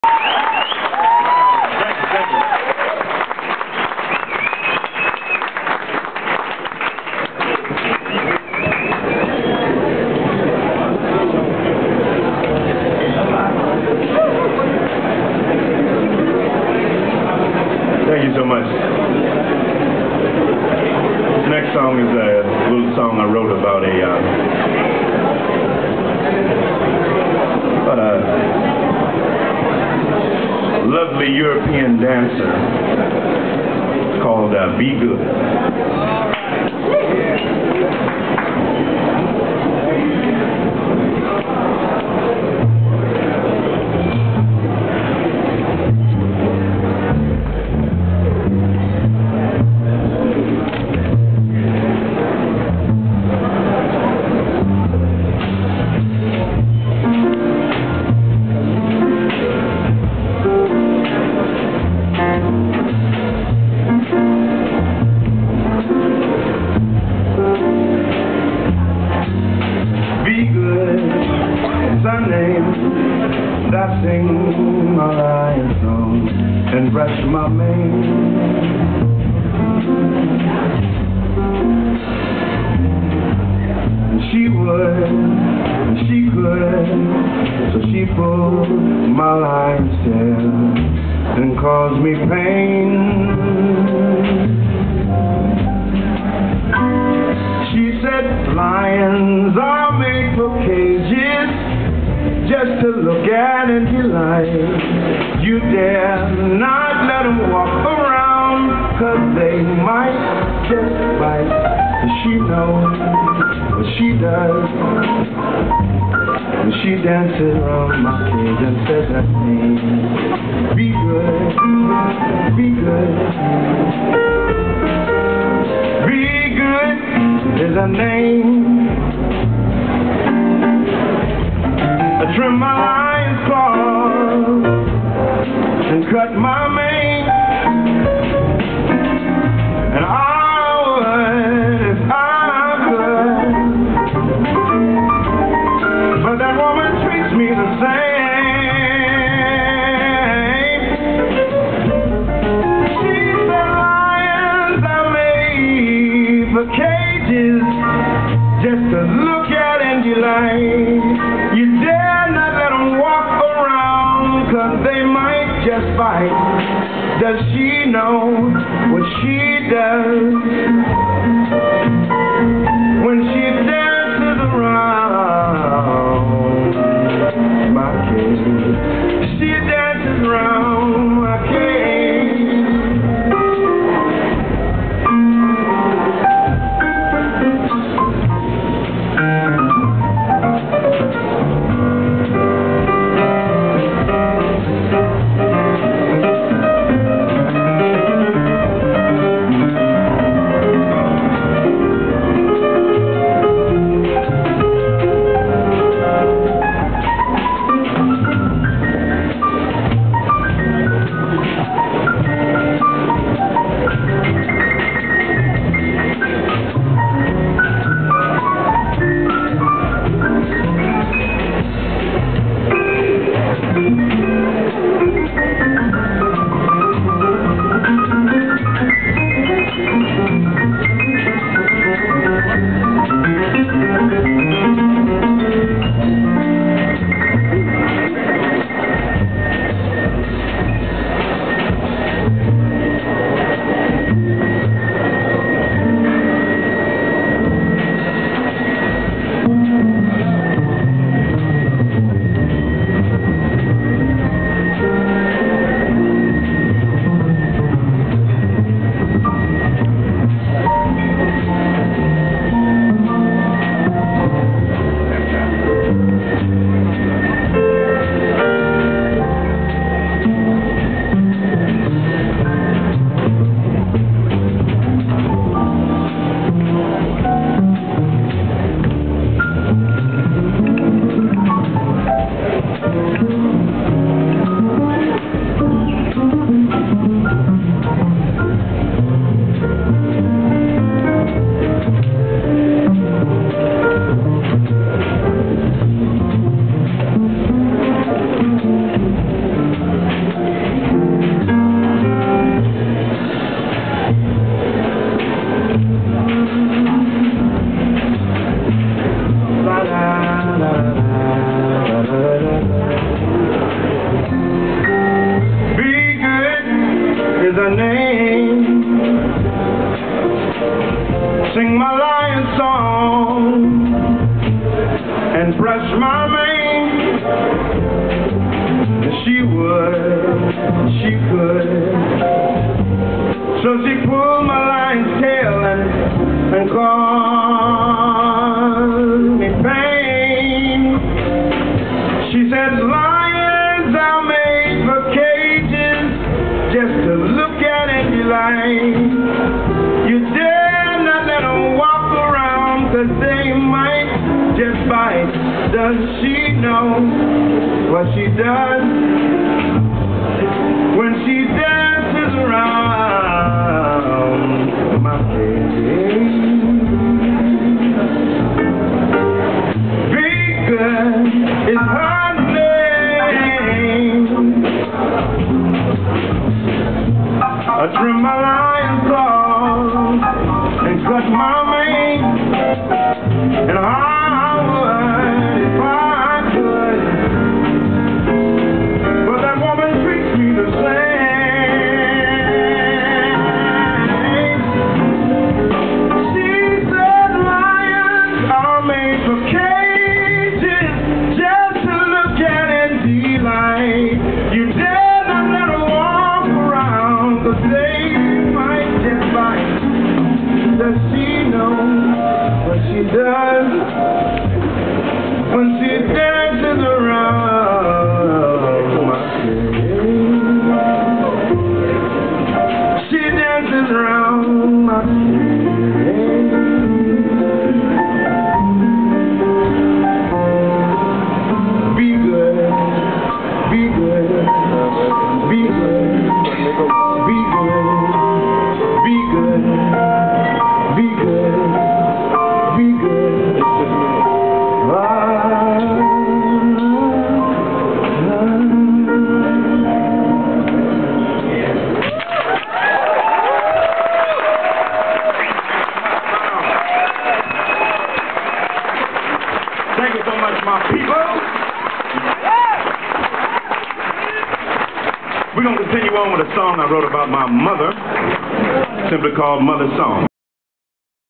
Thank you so much. This next song is a little song I wrote about a lovely European dancer called Be Good. I sing my lion song and brush my mane. And she would, and she could, so she pulled my lion's tail and caused me pain. She said lions are made for cages, just to look at and delight. You dare not let them walk around, 'cause they might just bite. But she knows what she does when she dances around my cage and says that name. Be good, be good. Be good is a name. I trim my lion's claws and cut my mane, and I would if I could, but that woman treats me the same. She said lions are made for cages, just to look at and delight. You dare not let them walk around, 'cause they might just bite. Does she know what she does when she dances around my cage? She dances around my cage. would, she could. So she pulled my lion's tail and caused me pain. She said, lions are made for cages, just to look at and delight. You dare not let them walk around, 'cause they might just bite. Does she know what she does when she dances around my cage? Be good is her name. I trim my lion's claws and cut my mane, and I would if I could, but that woman treats me the same. She said lions are made for cages, just to look at and delight. You dare not let her walk around, 'cause they might just bite. Does she know what she does when she dances around my cage? She dances around my cage. Be good, be good, be good, be good, be good, be good, be good. Thank you so much, my people. We're going to continue on with a song I wrote about my mother, simply called Mother's Song.